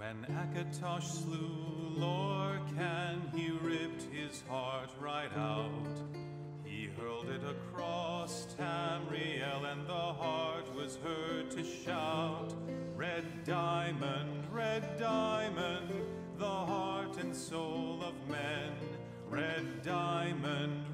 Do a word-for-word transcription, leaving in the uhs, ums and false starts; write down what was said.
When Akatosh slew Lorcan, he ripped his heart right out. He hurled it across Tamriel, and the heart was heard to shout, "Red diamond, red diamond, the heart and soul of men. Red diamond,